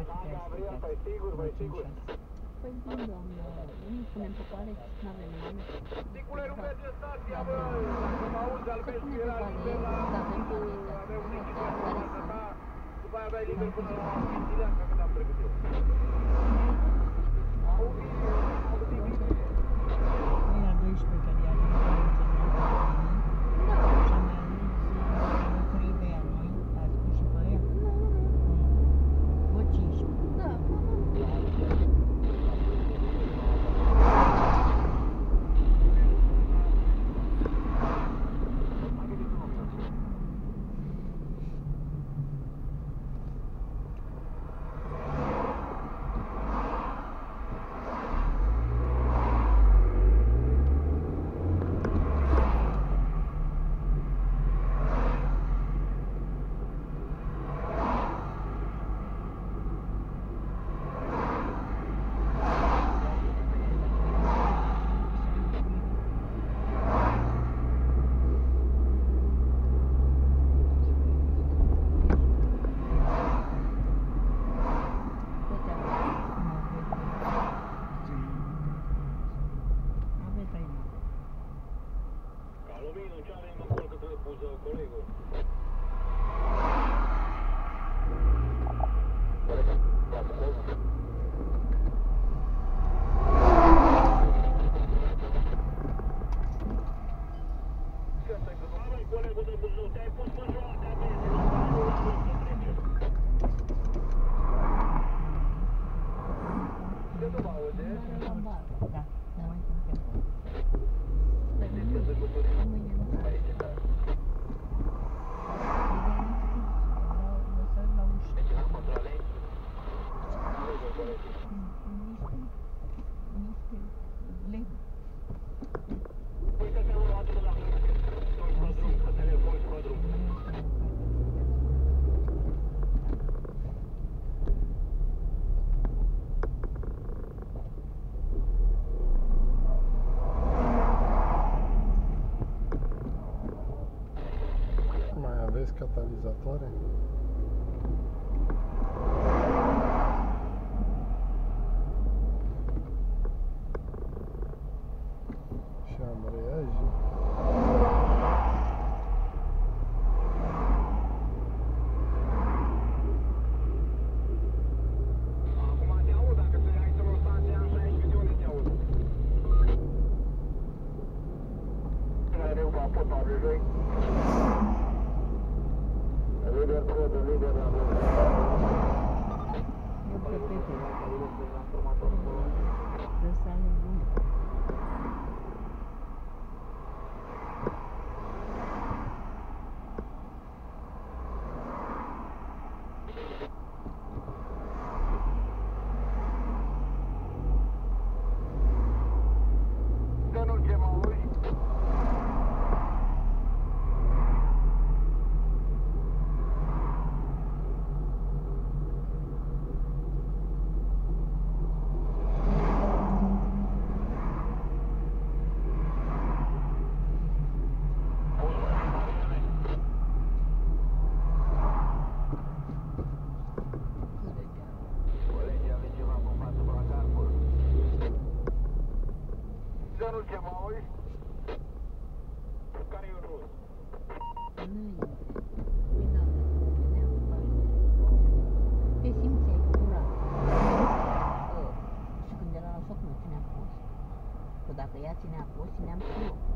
Păi bun, doamnă, nu punem pe paleți, n-avem mame. Sticule, nu merge stația, bă! Dacă mă auzi, Albescu era liber la... Avea un echipă în fața ta, după aia aveai liber până la Sicileanca, când am trecut eu. Auzi bine? Nu e a 12 care i-a venit la și am mai ajuns Crivea noi, ați spus și pe ea? Vă 15. Da. Aveți catalizatoare? Și ambreiaje. Acum te aud, dacă te ai să o stație așa, aici de unde te aud? Mereu va potabil, joi. Lider cod, lider la mână. Eu pe Pepe. Ăsta nu bun. Dă-nu ce mă auzi? Nu ce mă auzi? Care e un rus? Te simțeai curat. Și când era la foc, nu țineam post. Că dacă ea ținea post, țineam cu eu.